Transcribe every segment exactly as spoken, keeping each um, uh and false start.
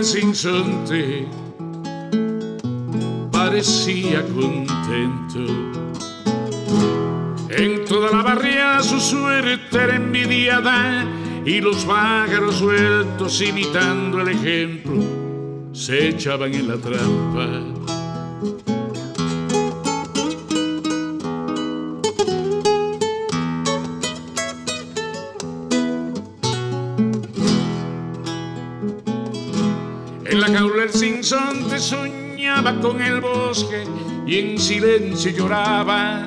del sinsonte parecía contento. En toda la barriada su suerte era envidiada y los pájaros sueltos, imitando el ejemplo, se echaban en la trampa. En la jaula el sinsonte soñaba con el bosque y en silencio lloraba.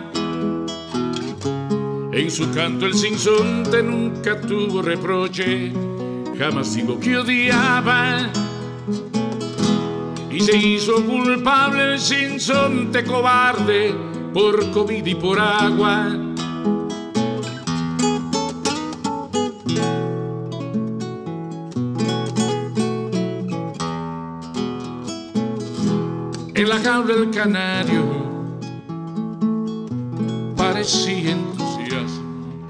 En su canto el sinsonte nunca tuvo reproche, jamás dijo que odiaba. Y se hizo culpable el sinsonte cobarde por comida y por agua. En la jaula el canario parecía entusiasmo.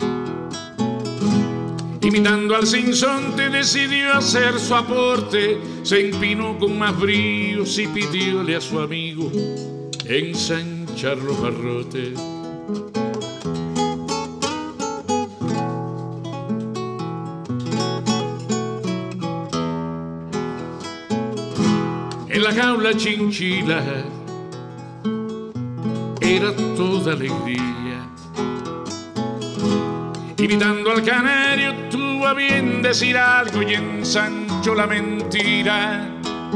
Imitando al sinsonte decidió hacer su aporte. Se empinó con más bríos y pidióle a su amigo ensanchar los barrotes. En la jaula chinchila era toda alegría. Imitando al canario tuvo a bien decir algo y ensanchó la mentira.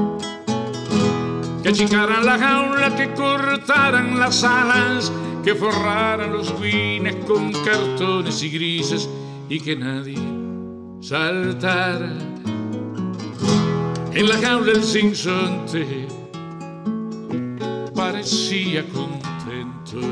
Que achicaran la jaula, que cortaran las alas, que forraran los guines con cartones y grises y que nadie saltara. En la jaula el sinsonte parecía contento.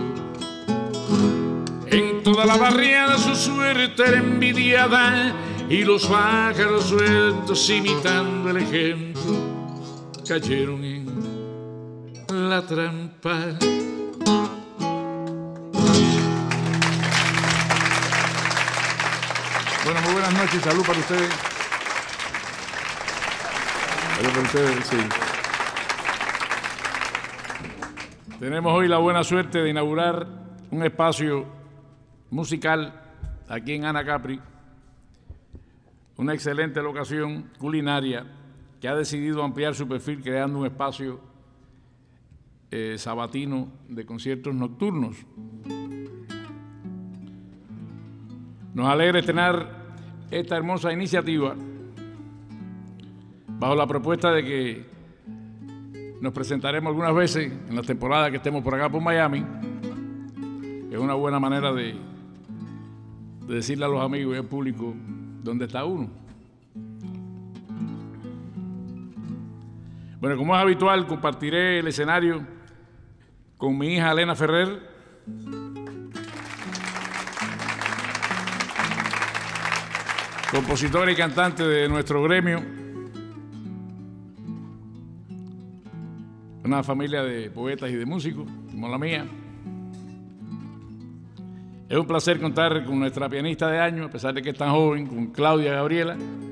En toda la barriada su suerte era envidiada y los pájaros sueltos, imitando el ejemplo, cayeron en la trampa. Bueno, muy buenas noches, salud para ustedes. Salud para ustedes, sí. Tenemos hoy la buena suerte de inaugurar un espacio musical aquí en Anacapri, una excelente locación culinaria que ha decidido ampliar su perfil creando un espacio eh, sabatino de conciertos nocturnos. Nos alegra estrenar esta hermosa iniciativa bajo la propuesta de que nos presentaremos algunas veces en la temporada que estemos por acá por Miami. Es una buena manera de, de decirle a los amigos y al público dónde está uno. Bueno, como es habitual, compartiré el escenario con mi hija Elena Ferrer, compositora y cantante de nuestro gremio, una familia de poetas y de músicos, como la mía. Es un placer contar con nuestra pianista de año, a pesar de que es tan joven, con Claudia Gabriela,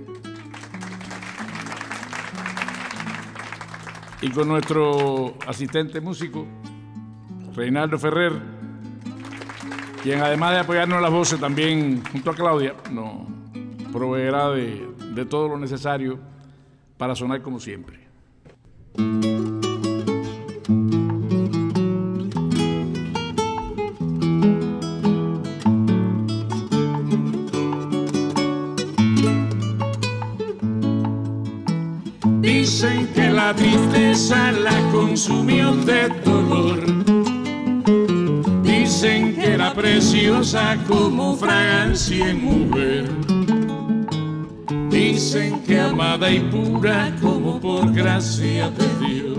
y con nuestro asistente músico, Reinaldo Ferrer, quien además de apoyarnos en las voces, también junto a Claudia, nos proveerá de, de todo lo necesario para sonar como siempre. Dicen que la tristeza la consumió de dolor. Dicen que era preciosa como fragancia en mujer. Dicen que amada y pura como por gracia de Dios.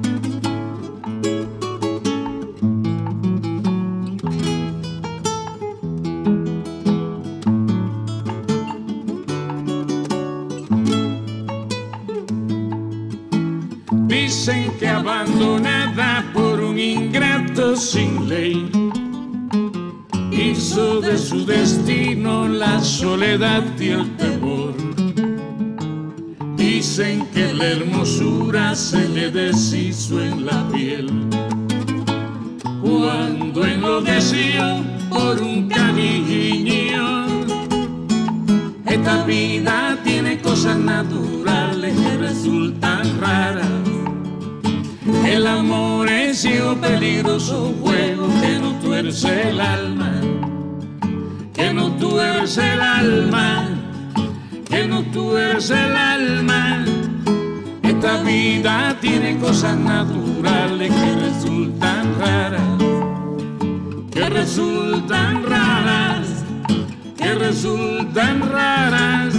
Dicen que abandonada por un ingrato sin ley, hizo de su destino la soledad y el temor. Dicen que la hermosura se le deshizo en la piel cuando enloqueció por un cariño. Esta vida tiene cosas naturales que resultan raras. El amor es ciego, peligroso juego que no tuerce el alma, que no tuerce el alma, que no tuerce el alma. Esta vida tiene cosas naturales que resultan raras, que resultan raras, que resultan raras.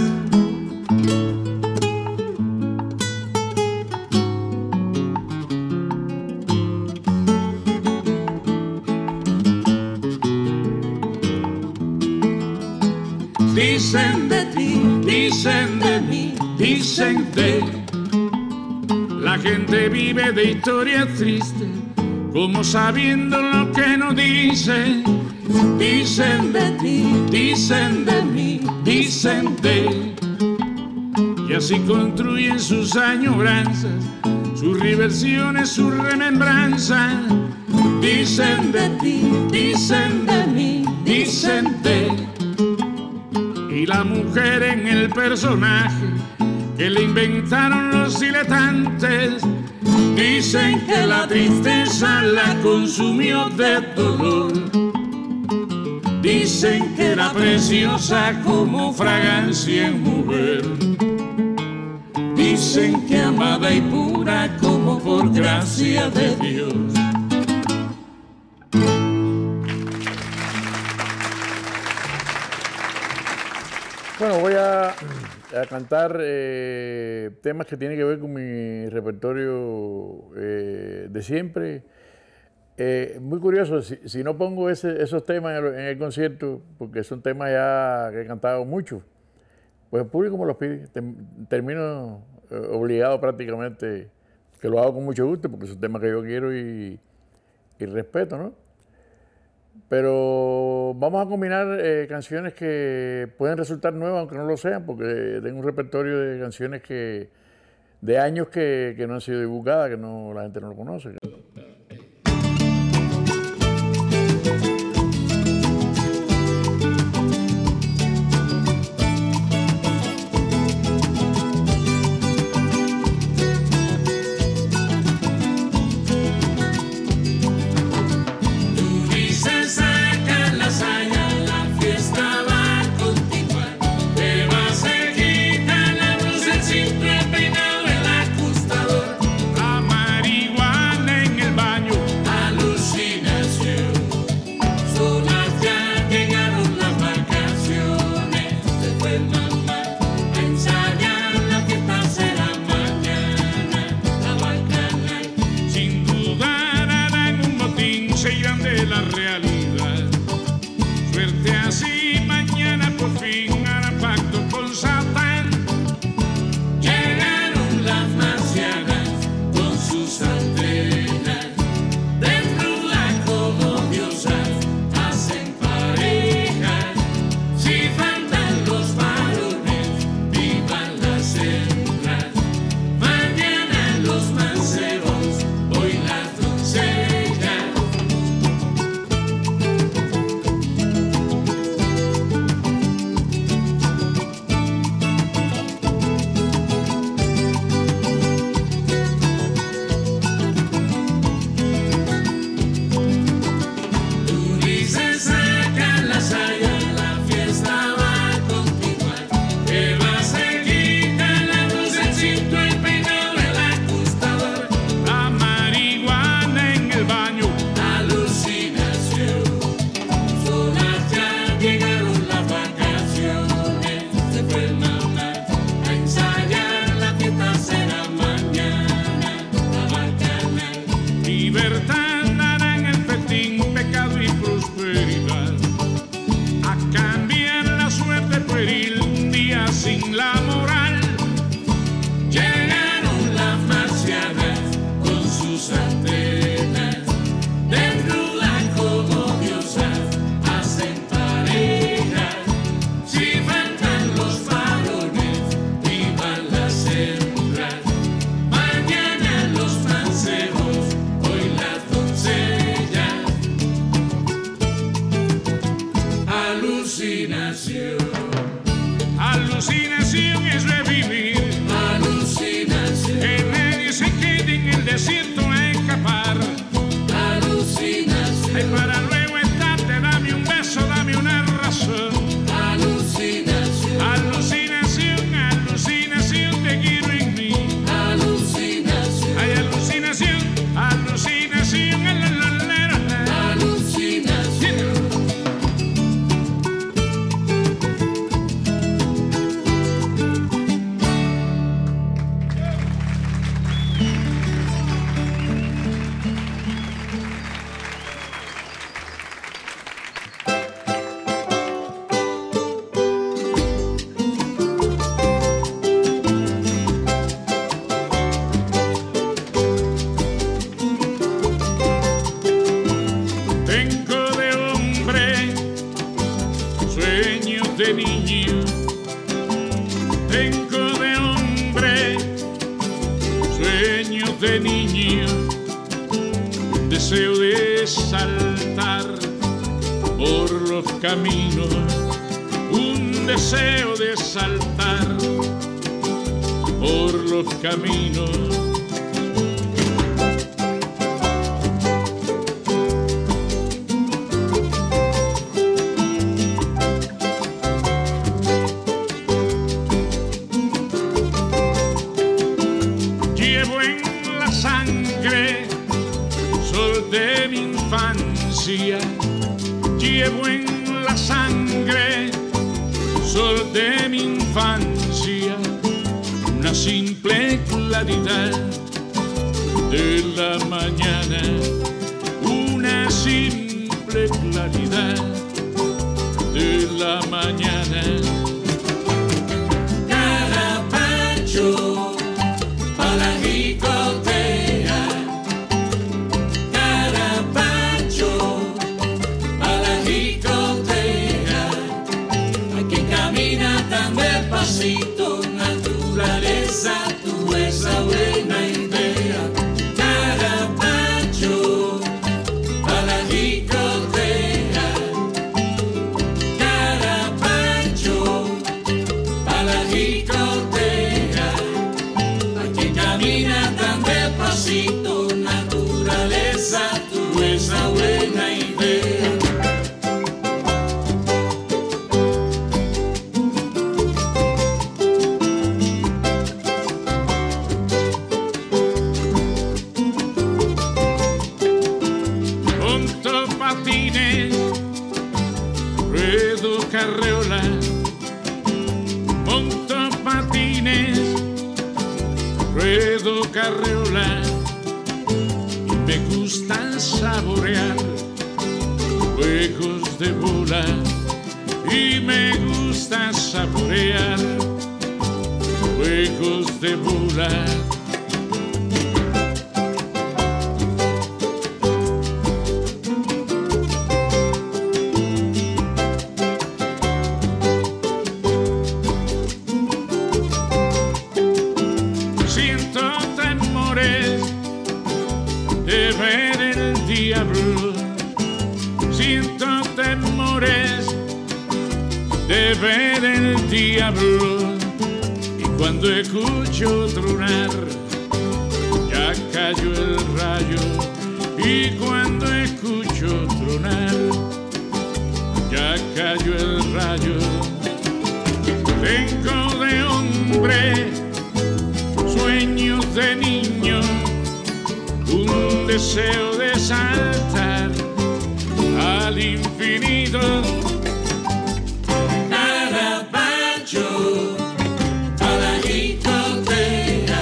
Dicen de ti, dicen de mí, dicen de. La gente vive de historias tristes, como sabiendo lo que no dice. Dicen de ti, dicen de mí, dicen de. Y así construyen sus añoranzas, sus reversiones, sus remembranzas. Dicen de ti, dicen de mí, dicen de. Y la mujer en el personaje que le inventaron los diletantes, dicen que la tristeza la consumió de dolor. Dicen que era preciosa como fragancia en mujer. Dicen que amada y pura como por gracia de Dios. Bueno, voy a, a cantar eh, temas que tienen que ver con mi repertorio eh, de siempre. Eh, muy curioso, si, si no pongo ese, esos temas en el, en el concierto, porque son temas ya que he cantado mucho, pues el público me los pide. Termino eh, obligado prácticamente, que lo hago con mucho gusto, porque son temas que yo quiero y, y respeto, ¿no? Pero vamos a combinar eh, canciones que pueden resultar nuevas, aunque no lo sean, porque tengo un repertorio de canciones que de años que, que no han sido divulgadas, que no, la gente no lo conoce. Alucinación. Alucinación es revivir. Alucinación. Que nadie se quede en el desierto a escapar. Alucinación. Ay, para luego estarte, dame un beso, dame una razón. Alucinación. Alucinación, alucinación, te quiero en mí. Alucinación. Ay, alucinación, alucinación, la, la, la, la, la. Alucinación. De niño, tengo de hombre, sueños de niño, deseo de saltar por los caminos, un deseo de saltar por los caminos. Sol de mi infancia, llevo en la sangre, sol de mi infancia, una simple claridad de la mañana, una simple claridad de la mañana. Carapacho, pa' la jicotea. Carapacho, pa' la jicotea. Hay que caminar tan despacito, naturaleza, tú esa buena idea. Carapacho, pa' la jicotea. Carapacho, pa' la jicotea. Hay que caminar tan despacito, naturaleza, tú esa buena idea. Monto patines, ruedo carreola, monto patines, ruedo carreola, y me gusta saborear juegos de bola, y me gusta saborear juegos de bola. Siento temores de ver el diablo, siento temores de ver el diablo, y cuando escucho tronar, ya cayó el rayo, y cuando escucho tronar, ya cayó el rayo. Vengo de hombre, sueños de niño, un deseo de saltar al infinito. Carapacho, pa' la jicotea.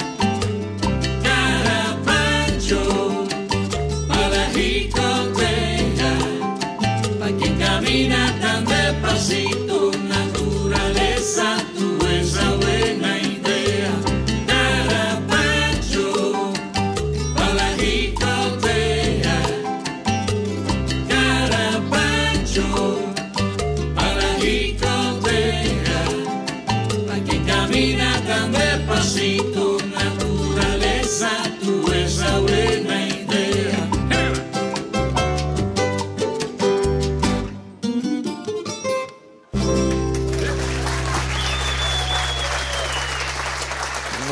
Carapacho, pa' la jicotea. Pa' quien camina tan despacito, naturaleza, tú esa buena idea. Carapacho, pa' la jicotea. Carapacho.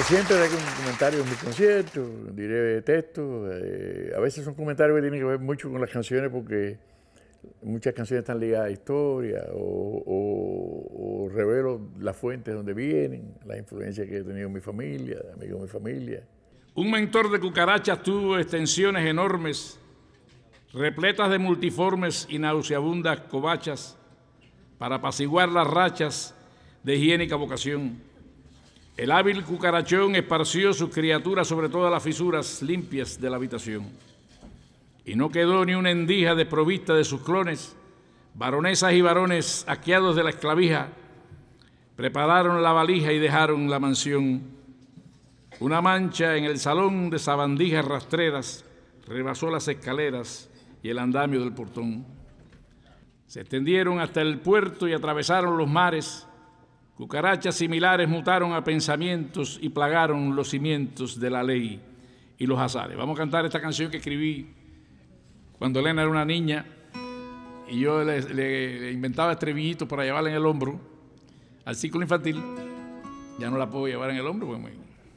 siempre daré comentarios en mis conciertos, diré textos. Eh, a veces son comentarios que tienen que ver mucho con las canciones porque muchas canciones están ligadas a historia o, o, o revelo las fuentes donde vienen, las influencias que he tenido en mi familia, amigos de mi familia. Un mentor de cucarachas tuvo extensiones enormes, repletas de multiformes y nauseabundas covachas para apaciguar las rachas de higiénica vocación. El hábil cucarachón esparció sus criaturas sobre todas las fisuras limpias de la habitación. Y no quedó ni una endija desprovista de sus clones. Baronesas y varones asqueados de la esclavija prepararon la valija y dejaron la mansión. Una mancha en el salón de sabandijas rastreras rebasó las escaleras y el andamio del portón. Se extendieron hasta el puerto y atravesaron los mares. Cucarachas similares mutaron a pensamientos y plagaron los cimientos de la ley y los azares. Vamos a cantar esta canción que escribí cuando Elena era una niña y yo le, le, le inventaba estribillitos para llevarla en el hombro al ciclo infantil. Ya no la puedo llevar en el hombro. Pues,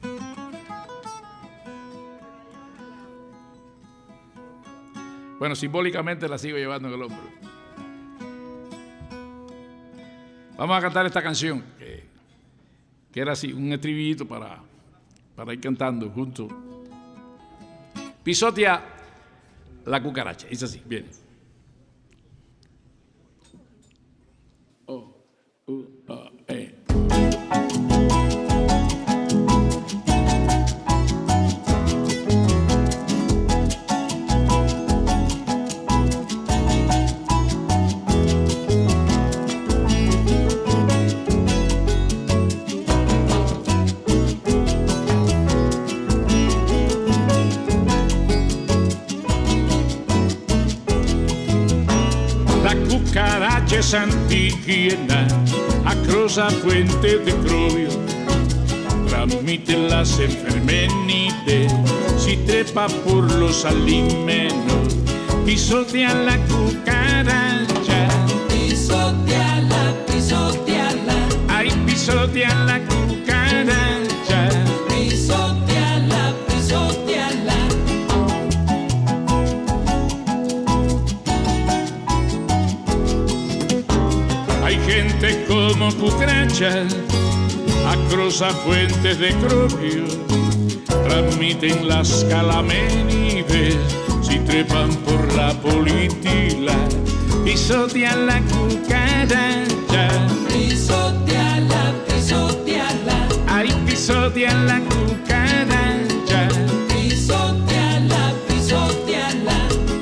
bueno, simbólicamente la sigo llevando en el hombro. Vamos a cantar esta canción, que, que era así, un estribillito para, para ir cantando juntos. Pisotea la cucaracha. Es así, viene. Oh, uh, uh, eh. Antiquina, acrosa fuente de crobio, transmite las enfermenides, si trepa por los alimentos, pisotea la cucaracha, pisoteala, pisoteala, ay, pisotea la cucaracha, pisoteala, pisoteala. Hay gente como cucaracha, acrosa fuentes de crobio, transmiten las calamenides, si trepan por la polítila, pisotean la cucaracha, Pisoteala, pisoteala, ay, pisotean la cucaracha, pisoteala, pisoteala.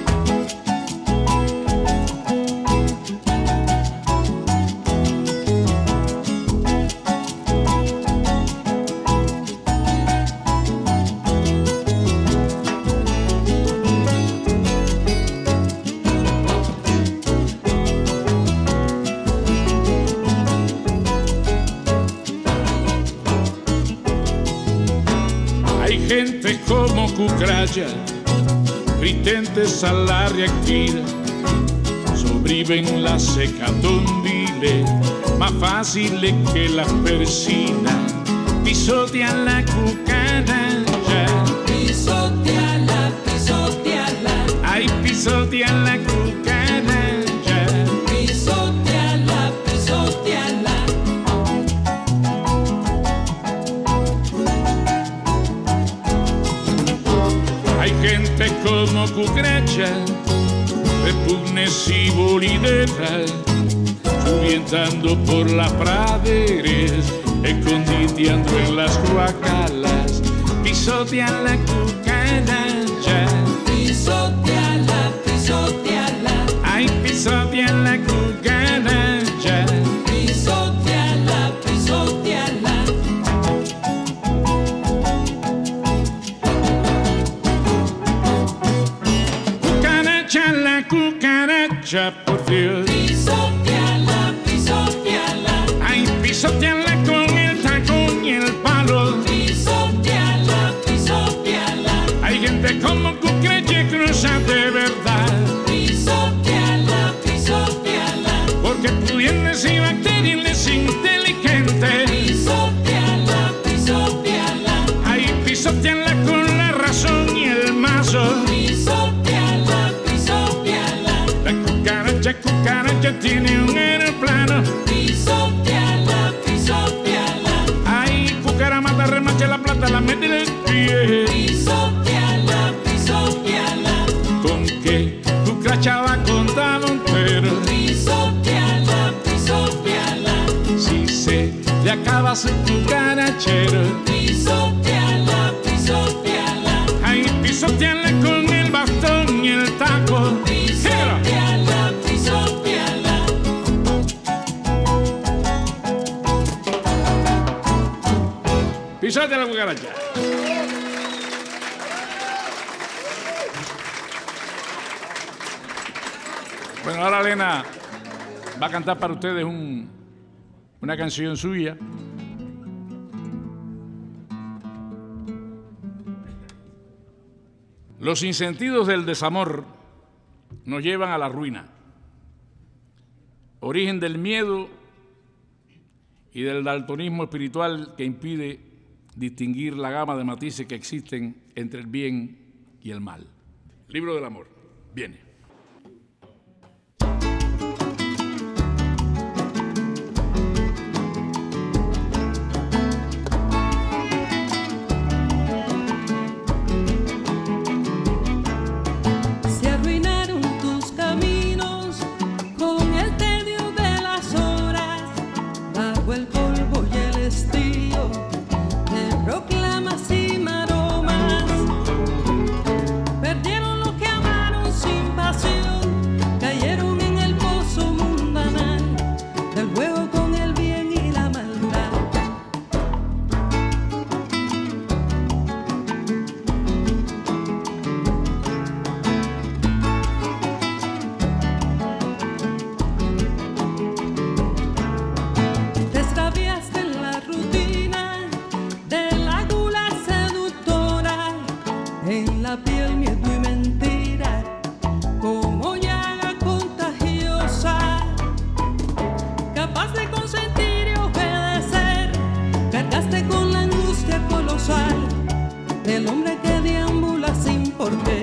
Hay gente como cucaracha, resistentes a la reactiva, sobreviven las hecatombiles, más fáciles que las persinas, pisotean la cucaracha, Pisoteala, pisoteala, ay, pisotean la cucaracha, pisoteala, pisoteala. hay gente como cucaracha, repugnes y bolideras, subientando por las praderas, esconditeando en las guacalas, pisotean la cucaracha, Pisoteala, pisoteala, ay, pisotean la cucaracha, pisoteala, pisoteala. cucaracha, la cucaracha, por Dios, Pisoteala, pisoteala, ay, pisoteanla con el tacón y el palo. pisoteala, pisoteala, Hay gente como cucaracha cruza de verdad, pisoteala, pisoteala, porque pudientes y bacterias inteligentes, pisoteala, pisoteala. cucaracha, cucaracha tiene un aeroplano. Pisoteala, pisoteala, Ay, cucara mata, remacha la plata, la mete en el pie. pisoteala, pisoteala, ¿Con qué cucaracha va a contar un pero? pisoteala, pisoteala, Si se le acaba su cucarachero. pisoteala, pisoteala, Ay, pisoteala con el bastón y el taco. pisoteala, pisoteala. Pisotea la cucaracha. Bueno, ahora Elena va a cantar para ustedes un, una canción suya. Los insentidos del desamor nos llevan a la ruina, origen del miedo y del daltonismo espiritual que impide distinguir la gama de matices que existen entre el bien y el mal. Libro del amor. Viene. Se arruinaron tus caminos con el tedio de las horas, bajo el polvo y el estío de proclamas y maromas. Perdieron lo que amaron sin pasión, cayeron en el pozo mundanal del juego con el bien y la maldad. Te extraviaste en la rutina de la gula seductora, en la piel miedo y mentira, como llaga contagiosa, capaz de consentir y obedecer. Cargaste con la angustia colosal del hombre que deambula sin porqué.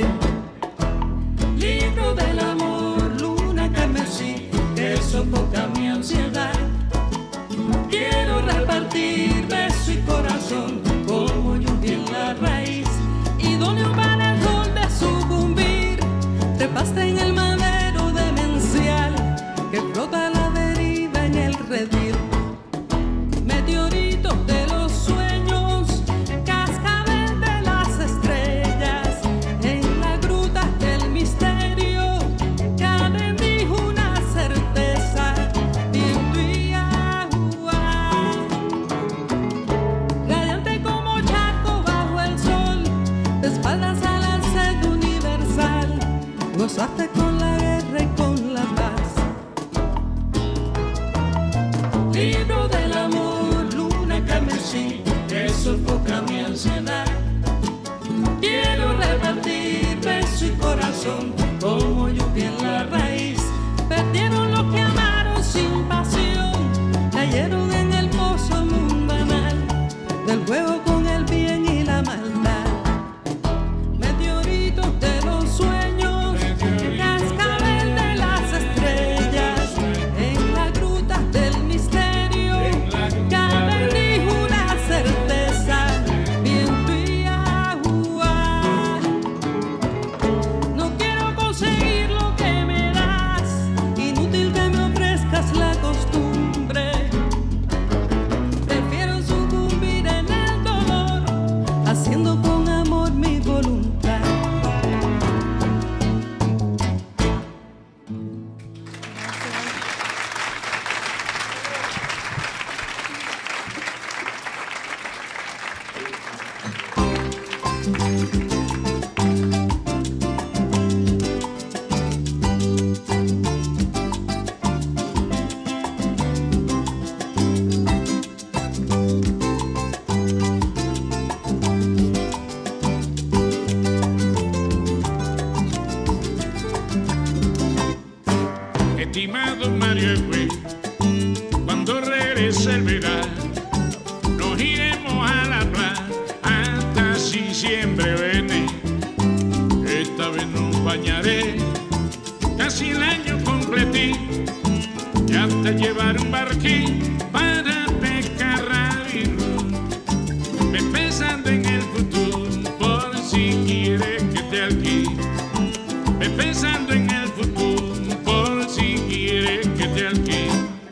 Libro del amor, luna carmesí, que sofoca mi ansiedad. Quiero repartir beso y corazón como lluvia en la raíz, idóneo para el sol de sucumbir. Trepaste en el madero demencial que flota a la deriva en el redil. Meteorito de los sueños, cascabel de las estrellas, en la gruta del misterio, cada bendijo una certeza, viento y agua. Radiante como charco bajo el sol, de espaldas a la sed universal, gozaste con la guerra y con la paz. Libro del amor, luna carmesí, que sofoca mi ansiedad. Quiero repartir beso y corazón como lluvia en la raíz. Perdieron lo que amaron sin pasión, cayeron en el pozo mundanal del juego con el bien y la maldad. Meteoritos de los sueños, cascabel de las estrellas, en la gruta del misterio, cada bendijo una certeza, viento y agua. No quiero conseguir lo que me das, inútil que me ofrezcas la costumbre. Prefiero sucumbir en el dolor, haciendo con amor mi voluntad. Estimado Mario Egüe, cuando regrese el verano, nos iremos a la playa hasta si siempre viene. Esta vez nos bañaré, casi casi el año completí, ya te llevaré un barquín para pescar rabirú. Ve pensando en el futuro por si quieres que te alquile. Ve pensando en el futuro por si quieres que te alquile.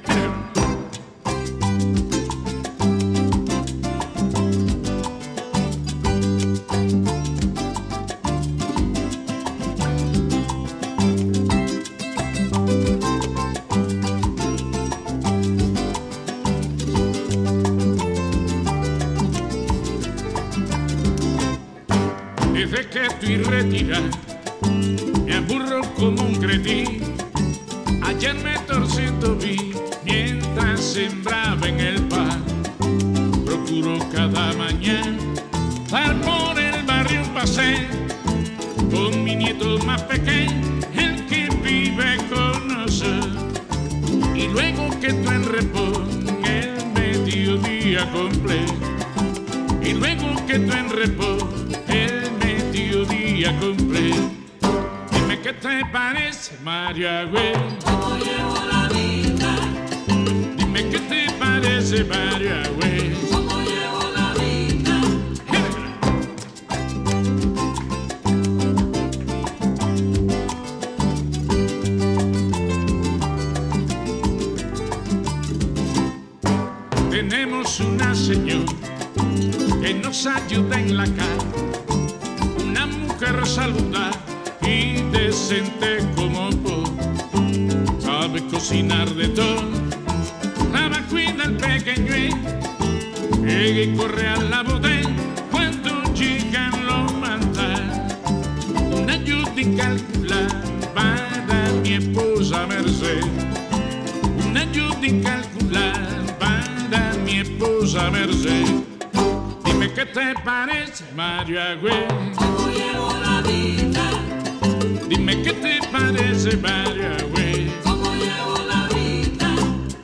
Desde que estoy retirado, me aburro como un cretín. Ayer me torcí el tobillo mientras sembraba en el pan. Procuro cada mañana dar por el barrio un paseo con mi nieto más pequeño, el que vive con nosotros. Y luego que tú en reposo el mediodía completo. Y luego que tú en reposo el mediodía completo. Dime qué te parece, María Güey. ¿Cómo llevo la vida? Dime qué te parece, María Güey. ¿Cómo llevo la vida? Tenemos una señora que nos ayuda en la calle, una mujer saludable y decente como vos. Sabe cocinar de todo, lava, cuida al pequeño, llega y corre a la bodega cuando llegan los mandados. Una ayuda incalculable para mi esposa Mercedes, una ayuda incalculable para mi esposa Mercedes. Dime qué te parece, María Güey. ¿Cómo llevo la vida? Dime qué te parece, María Güey. ¿Cómo llevo la vida?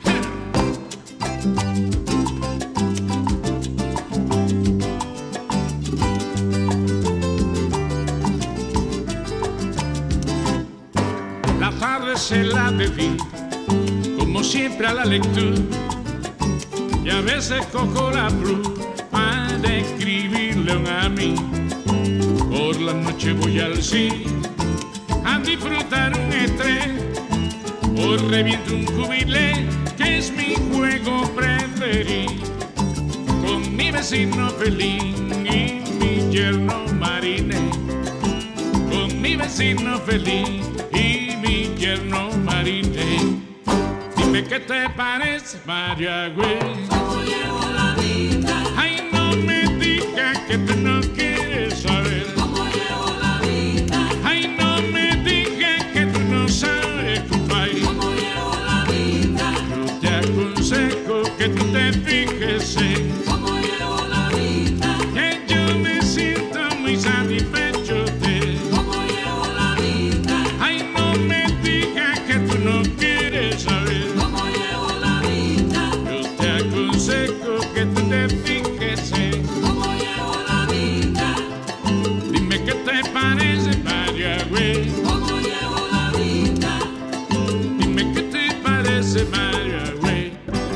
La tarde se la dedico, como siempre, a la lectura. Y a veces cojo la pluma para escribirle a un amigo. Por la noche voy al cine a disfrutar un estreno, o reviento un cubilé, que es mi juego preferido, con mi vecino feliz y mi yerno marinero, con mi vecino feliz y mi yerno marinero. Dime qué te parece, María Güey. ¿Cómo llevo la vida? Ay, no me digas que tú no quieres saber. ¿Cómo llevo la vida? Ay, no me digas que tú no sabes, compadre. ¿Cómo llevo la vida? Yo te aconsejo que tú te fijes en ¿Cómo llevo la vida? que yo me siento muy satisfecho de. ¿Cómo llevo la vida? Ay, no me digas que tú no quieres saber. ¿Cómo llevo la vida? Yo te aconsejo que tú te fijes en. ¿Cómo llevo la vida? Dime qué te parece, María Güey. ¿Cómo llevo la vida? Dime qué te parece, María Güey.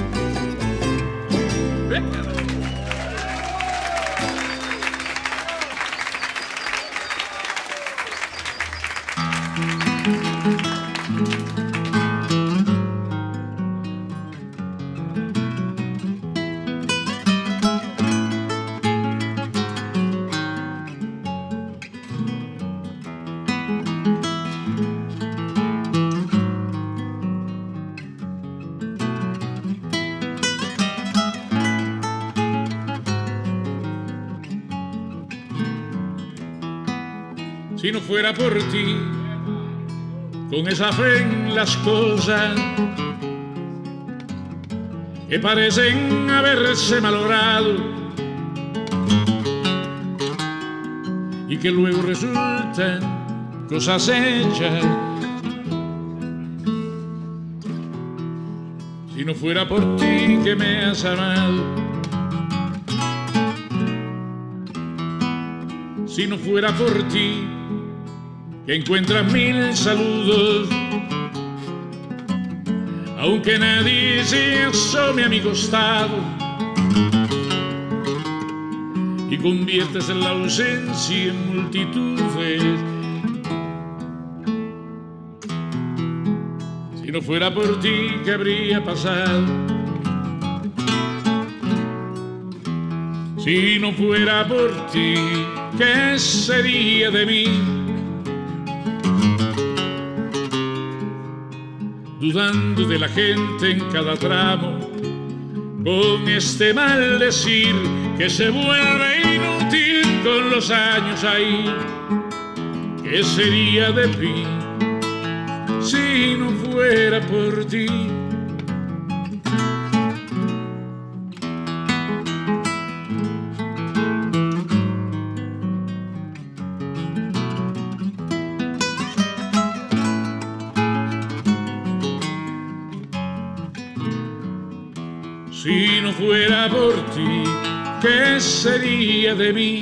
Si no fuera por ti, con esa fe en las cosas que parecen haberse malogrado y que luego resultan cosas hechas. Si no fuera por ti que me has amado, si no fuera por ti que encuentras mil saludos aunque nadie se asome a mi costado, y conviertes en la ausencia en multitudes. Si no fuera por ti, ¿qué habría pasado? Si no fuera por ti, ¿qué sería de mí? Dudando de la gente en cada tramo, con este maldecir que se vuelve inútil con los años ahí. ¿Qué sería de mí si no fuera por ti? Si no fuera por ti, ¿qué sería de mí?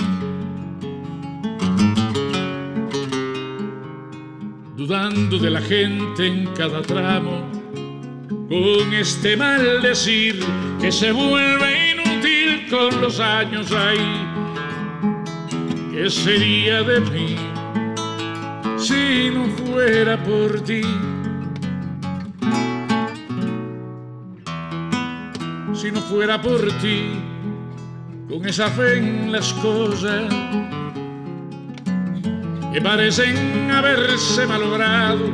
Dudando de la gente en cada tramo, con este maldecir que se vuelve inútil con los años ahí. ¿Qué sería de mí si no fuera por ti? Si no fuera por ti, con esa fe en las cosas que parecen haberse malogrado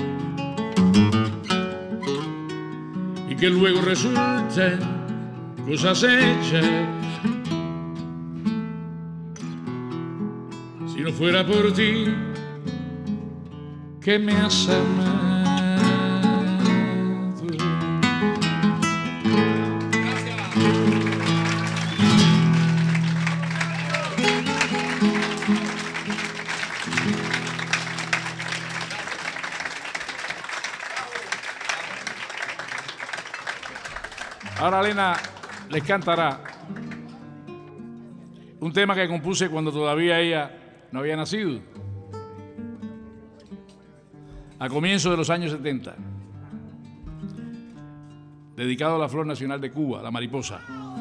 y que luego resultan cosas hechas. Si no fuera por ti, que me has amado. Ahora Lena les cantará un tema que compuse cuando todavía ella no había nacido, a comienzos de los años setenta, dedicado a la flor nacional de Cuba, la mariposa.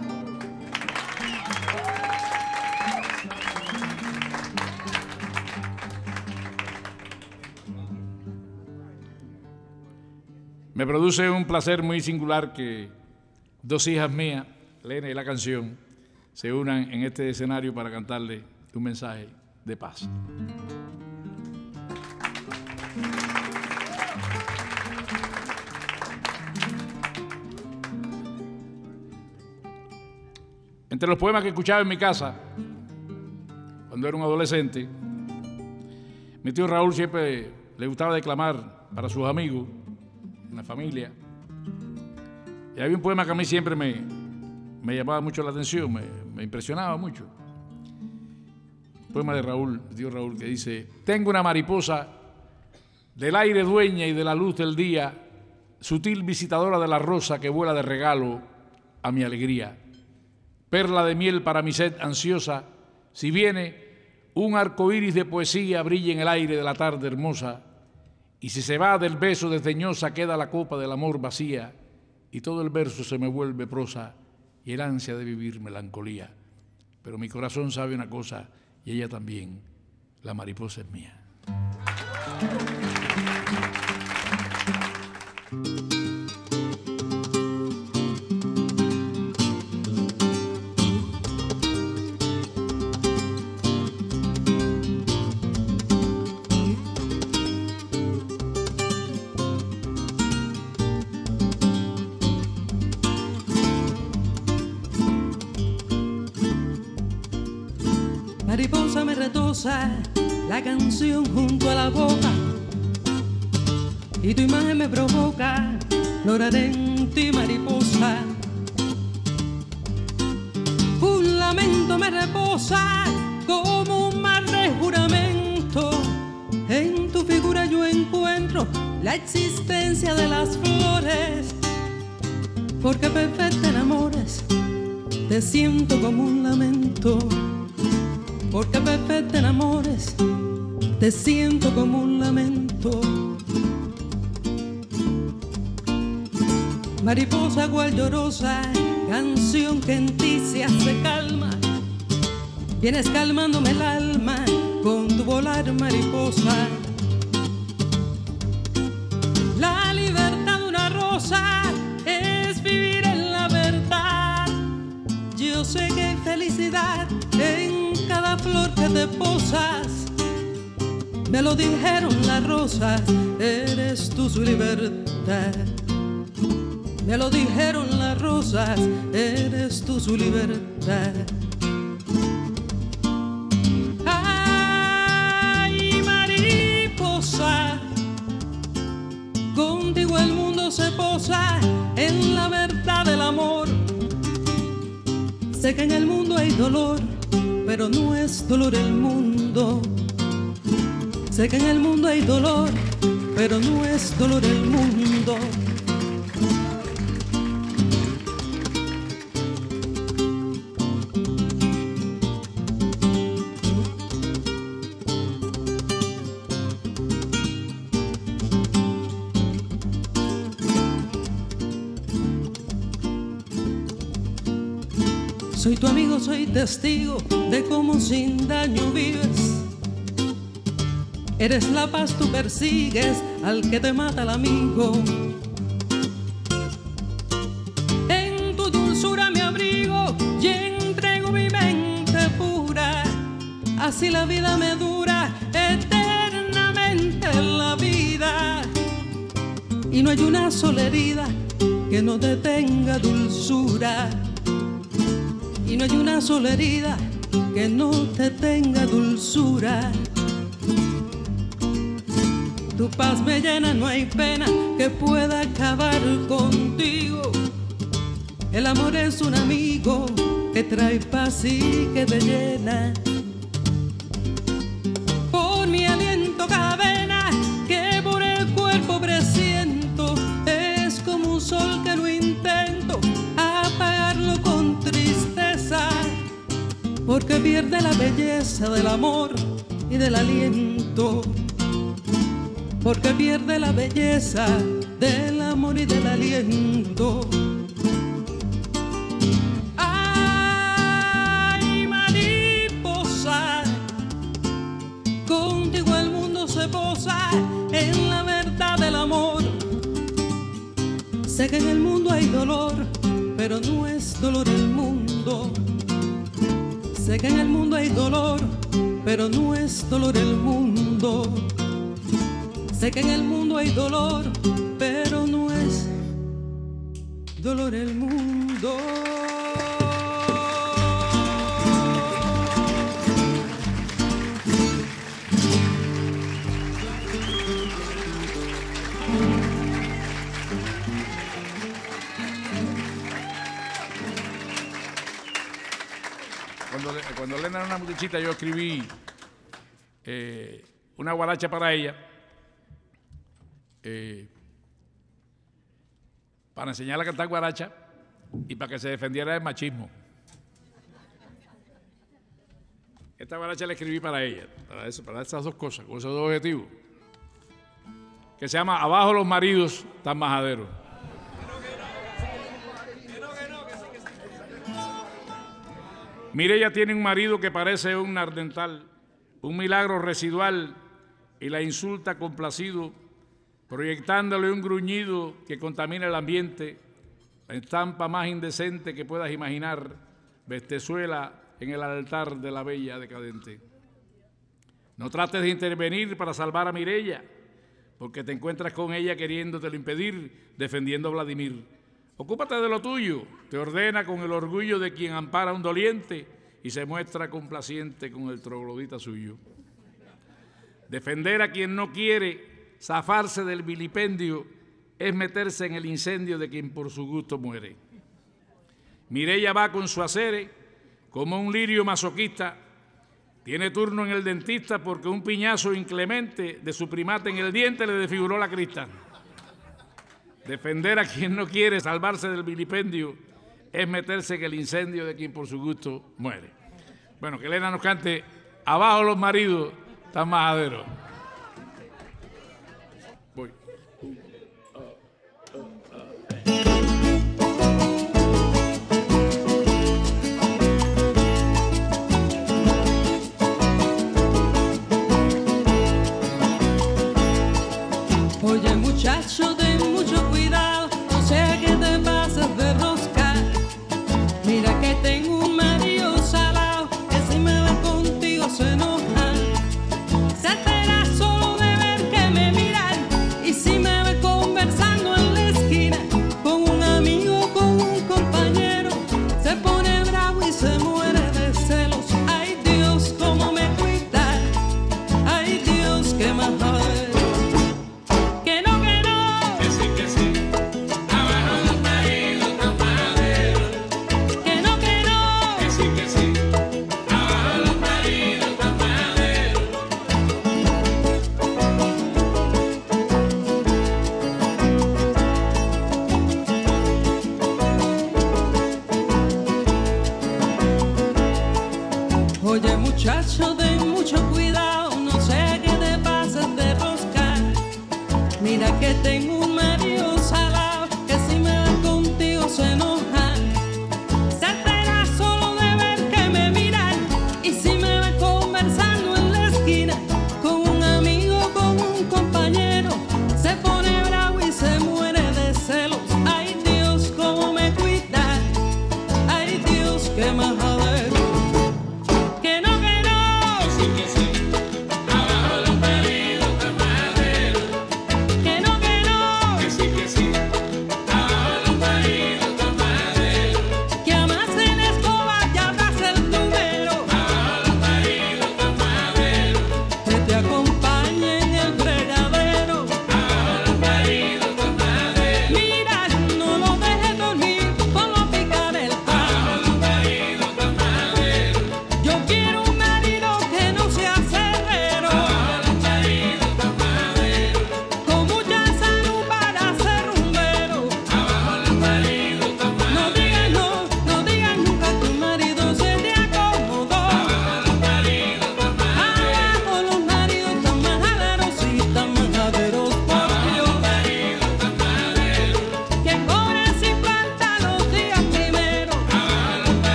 Me produce un placer muy singular que dos hijas mías, Lena y la canción, se unan en este escenario para cantarle un mensaje de paz. Entre los poemas que escuchaba en mi casa, cuando era un adolescente, mi tío Raúl siempre le gustaba declamar para sus amigos, en la familia. Y había un poema que a mí siempre me, me llamaba mucho la atención, me, me impresionaba mucho. Un poema de Raúl, el tío Raúl, que dice: tengo una mariposa del aire dueña y de la luz del día, sutil visitadora de la rosa que vuela de regalo a mi alegría. Perla de miel para mi sed ansiosa, si viene, un arco iris de poesía brilla en el aire de la tarde hermosa, y si se va del beso desdeñosa queda la copa del amor vacía, y todo el verso se me vuelve prosa y el ansia de vivir melancolía. Pero mi corazón sabe una cosa, y ella también, la mariposa es mía. Mariposa me retosa la canción junto a la boca y tu imagen me provoca florar en ti, mariposa. Un lamento me reposa como un mar de juramento. En tu figura yo encuentro la existencia de las flores, porque perfecta en amores te siento como un lamento. Porque perfecta en amores te siento como un lamento. Mariposa cual llorosa, canción que en ti se hace calma. Vienes calmándome el alma con tu volar, mariposa. La libertad de una rosa es vivir en la verdad. Yo sé que hay felicidad en cada flor que te posas. Me lo dijeron las rosas, eres tú su libertad. Me lo dijeron las rosas, eres tú su libertad. Ay, mariposa, contigo el mundo se posa en la verdad del amor. Sé que en el mundo hay dolor, pero no es dolor el mundo. Sé que en el mundo hay dolor, pero no es dolor el mundo. Soy tu amigo, soy testigo de cómo sin daño vives. Eres la paz, tú persigues al que te mata el amigo. En tu dulzura me abrigo y entrego mi mente pura. Así la vida me dura eternamente en la vida. Y no hay una sola herida que no te tenga dulzura. Y no hay una sola herida que no te tenga dulzura. Tu paz me llena, no hay pena que pueda acabar contigo. El amor es un amigo que trae paz y que te llena. Por mi aliento cada vena que por el cuerpo presiento es como un sol que no intento apagarlo con tristeza, porque pierde la belleza del amor y del aliento. Porque pierde la belleza del amor y del aliento. Ay, mariposa, contigo el mundo se posa en la verdad del amor. Sé que en el mundo hay dolor, pero no es dolor el mundo. Sé que en el mundo hay dolor, pero no es dolor el mundo. Sé que en el mundo hay dolor, pero no es dolor el mundo. Cuando, cuando Elena era una muchachita, yo escribí eh, una guaracha para ella. Eh, para enseñarle a cantar guaracha y para que se defendiera del machismo. Esta guaracha la escribí para ella, para, eso, para esas dos cosas, con esos dos objetivos, que se llama Abajo los maridos tan majaderos. Mireya tiene un marido que parece un nardental, un milagro residual, y la insulta complacido, proyectándole un gruñido que contamina el ambiente, la estampa más indecente que puedas imaginar, bestezuela en el altar de la bella decadente. No trates de intervenir para salvar a Mireya, porque te encuentras con ella queriéndotelo impedir, defendiendo a Vladimir. Ocúpate de lo tuyo, te ordena con el orgullo de quien ampara a un doliente y se muestra complaciente con el troglodita suyo. Defender a quien no quiere, zafarse del vilipendio, es meterse en el incendio de quien por su gusto muere. Mireya va con su acere como un lirio masoquista. Tiene turno en el dentista porque un piñazo inclemente de su primate en el diente le desfiguró la crista. Defender a quien no quiere, salvarse del vilipendio, es meterse en el incendio de quien por su gusto muere. Bueno, que Elena nos cante Abajo los maridos tan majaderos. Voy. Uh, uh, uh, uh.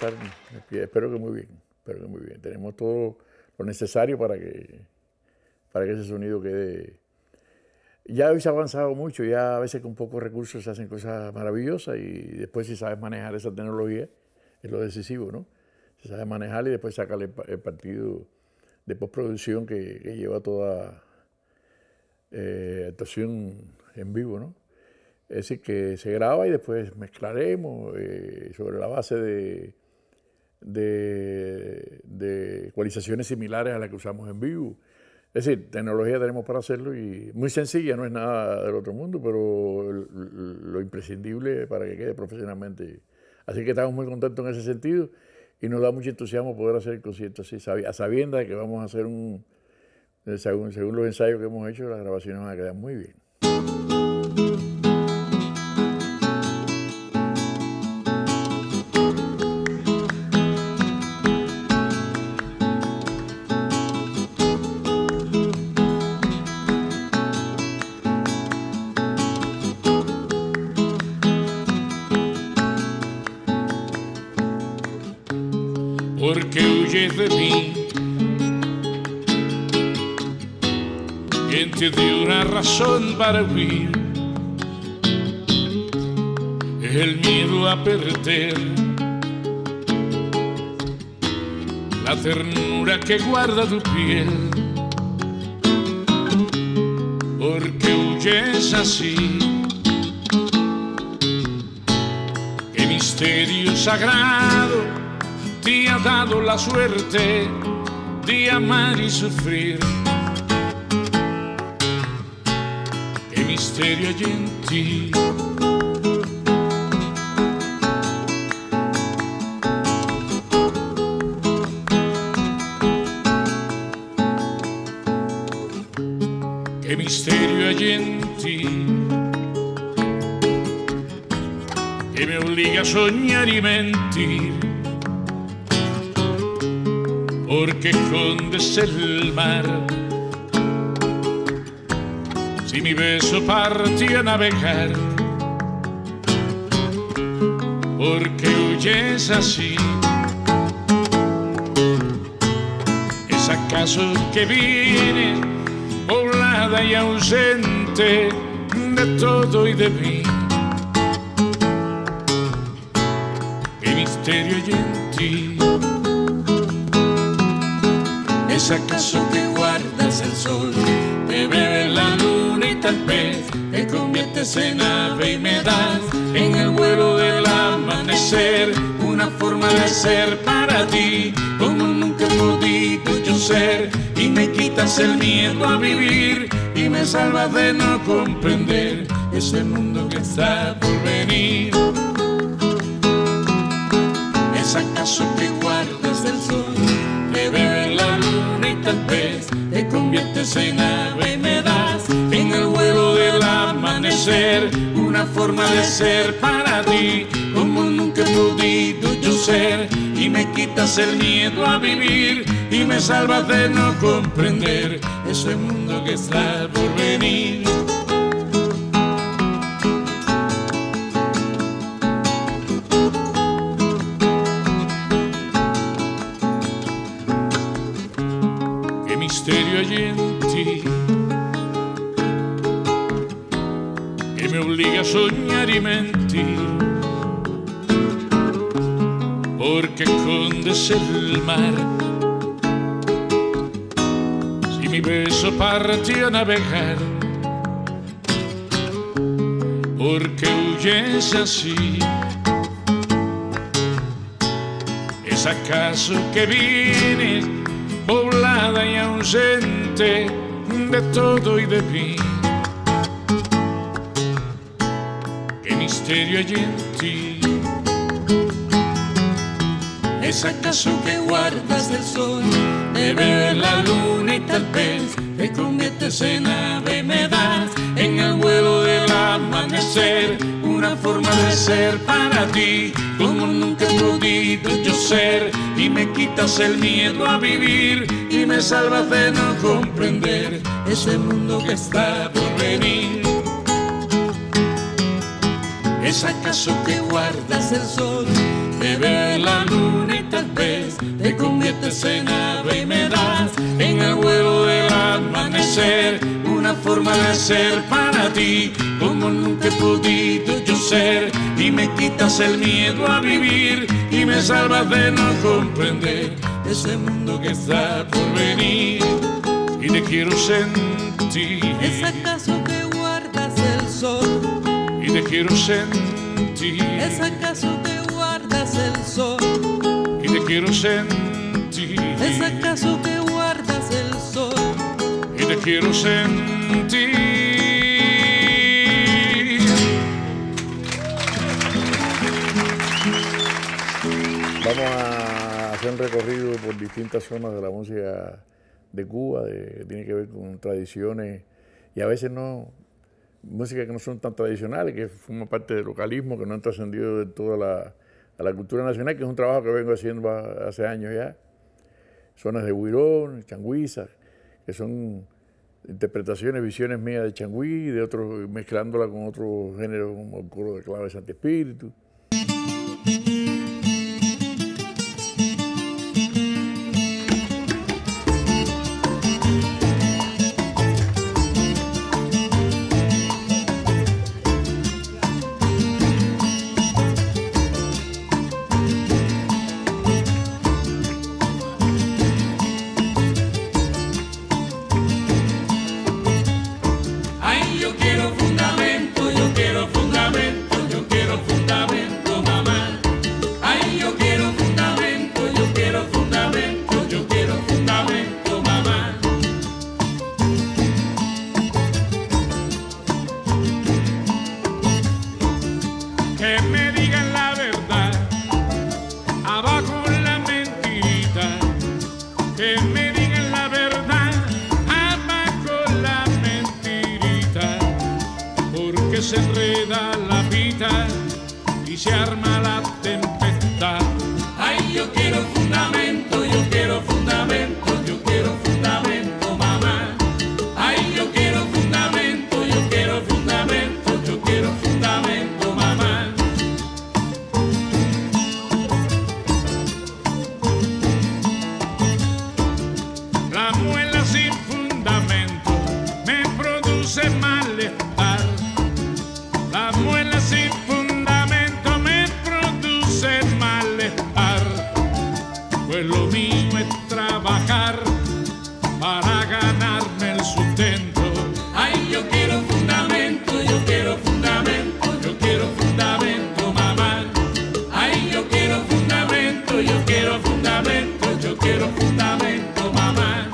estar, espero que muy bien, espero que muy bien. Tenemos todo lo necesario para que, para que ese sonido quede. Ya hoy se ha avanzado mucho, ya a veces con pocos recursos se hacen cosas maravillosas y después si sabes manejar esa tecnología es lo decisivo, ¿no? Se sabe manejar y después sacar el, el partido de postproducción que, que lleva toda eh, actuación en vivo, ¿no? Es decir, que se graba y después mezclaremos eh, sobre la base de, de, de ecualizaciones similares a las que usamos en vivo. Es decir, tecnología tenemos para hacerlo y muy sencilla, no es nada del otro mundo, pero lo imprescindible para que quede profesionalmente. Así que estamos muy contentos en ese sentido y nos da mucho entusiasmo poder hacer el concierto así, a sabiendas de que vamos a hacer un, según, según los ensayos que hemos hecho, las grabaciones van a quedar muy bien. Porque huyes de mí, quien te dio una razón para huir, es el miedo a perder la ternura que guarda tu piel. Porque huyes así, qué misterio sagrado te ha dado la suerte de amar y sufrir. Qué misterio hay en ti. Qué misterio hay en ti, que me obliga a soñar y mentir. Porque escondes el mar, si mi beso partía a navegar. Porque huyes así, ¿es acaso que vienes poblada y ausente de todo y de mí? ¿Qué misterio hay en ti? ¿Es acaso que guardas el sol, te bebes la luna y tal vez te conviertes en ave y me das en el vuelo del amanecer una forma de ser para ti como nunca he podido yo ser, y me quitas el miedo a vivir y me salvas de no comprender ese mundo que está por venir? ¿Es acaso que guardas el sol, te bebes la luna y tal vez te conviertes en ave y me das en el vuelo del amanecer una forma de ser para ti como nunca he podido yo ser, y me quitas el miedo a vivir y me salvas de no comprender ese mundo que está por venir? ¿Qué misterio hay en ti, que me obliga a soñar y mentir? Porque escondes el mar, si mi beso partió a navegar. Porque huyes así, ¿es acaso que vienes poblada y ausente de todo y de mí? ¿Qué misterio hay en ti? ¿Es acaso que guardas el sol, te bebes la luna y tal vez te conviertes en ave y me das en el vuelo del amanecer una forma de ser para ti como nunca he podido yo ser, y me quitas el miedo a vivir y me salvas de no comprender ese mundo que está por venir? ¿Es acaso que guardas el sol, te bebes la luna y tal vez te conviertes en ave y me das en el vuelo del amanecer una forma de ser para ti como nunca he podido yo ser, y me quitas el miedo a vivir y me salvas de no comprender ese mundo que está por venir, y te quiero sentir. ¿Es acaso que guardas el sol? Y te quiero sentir. ¿Es acaso que guardas el sol? Y te quiero sentir. ¿Es acaso que guardas el sol? Y te quiero sentir. Vamos a hacer un recorrido por distintas zonas de la música de Cuba, de, que tiene que ver con tradiciones y a veces no, música que no son tan tradicionales, que forman parte del localismo, que no han trascendido de toda la, a la cultura nacional, que es un trabajo que vengo haciendo hace años ya. Zonas de Huirón, Changüiza, que son interpretaciones, visiones mías de Changüí, de otros, mezclándola con otros géneros como el coro de clave de Santo Espíritu. Se enreda la pita y se arma la tempestad. Ay, yo quiero fundamento, yo quiero fundamento, yo quiero fundamento, mamá. Ay, yo quiero fundamento, yo quiero fundamento, yo quiero fundamento, mamá. La muela sin fundamento me produce malestar. La muela sin fundamento me produce malestar, pues lo mío es trabajar para ganarme el sustento. Ay, yo quiero fundamento, yo quiero fundamento, yo quiero fundamento, mamá. Ay, yo quiero fundamento, yo quiero fundamento, yo quiero fundamento, mamá.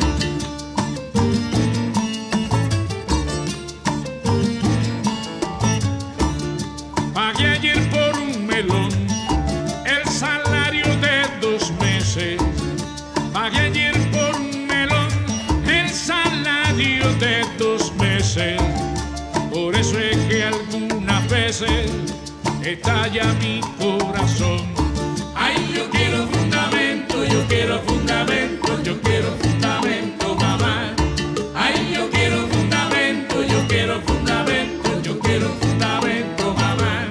Pagué ayer por un melón el salario de dos meses. Pagué ayer por un melón el salario de dos meses. Por eso es que algunas veces estalla mi corazón. Ay, yo quiero fundamento, yo quiero fundamento, yo quiero fundamento, mamá. Ay, yo quiero fundamento, yo quiero fundamento, yo quiero fundamento, mamá.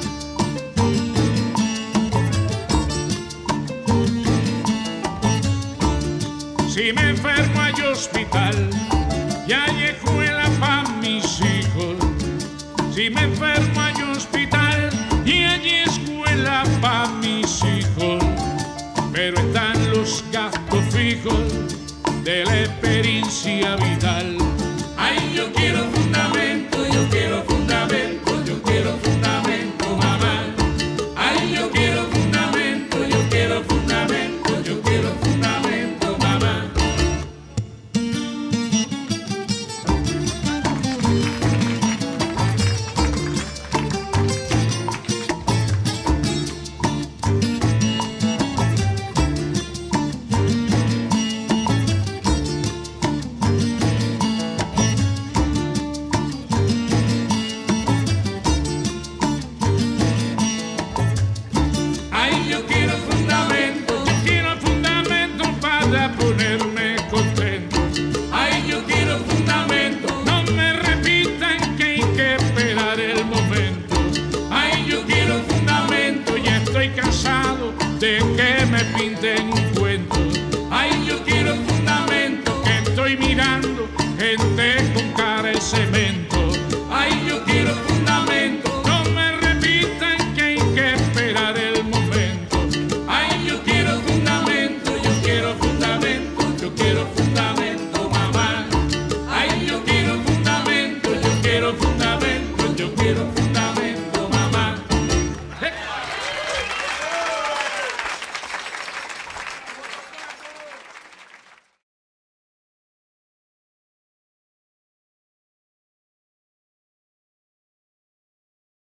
Si me enfermo hay hospital y hay escuela para mis hijos. Si me enfermo hay hospital y hay escuela para mis hijos. Pero están los gastos fijos cemento